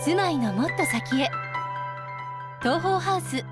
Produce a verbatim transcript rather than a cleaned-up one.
住まいのもっと先へ。東宝ハウス